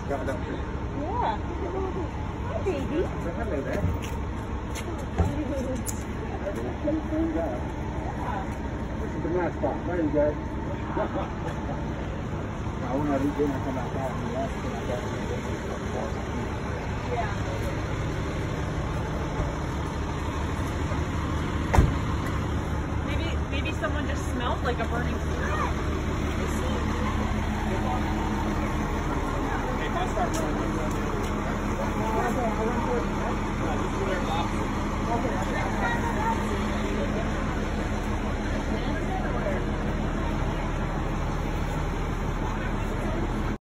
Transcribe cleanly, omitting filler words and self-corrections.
Got up there. Yeah. Hi, baby. So hello there. This is the nice spot. There you go. Now, when I do dinner, I come back out and last thing I got yeah. Maybe someone just smelled like a burning cigarette. If I start running,